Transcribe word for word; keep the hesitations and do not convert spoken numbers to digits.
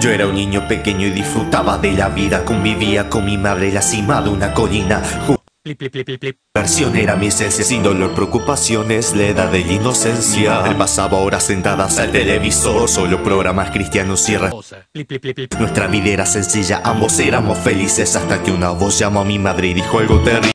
Yo era un niño pequeño y disfrutaba de la vida. Convivía con mi madre en la cima de una colina. Plip, plip, plip, plip, plip. Versión era mi esencia, sin dolor, preocupaciones, la edad de la inocencia. Él pasaba horas sentadas al televisor, solo programas cristianos y re... Plip, plip, plip, plip. Nuestra vida era sencilla, ambos éramos felices, hasta que una voz llamó a mi madre y dijo algo terrible.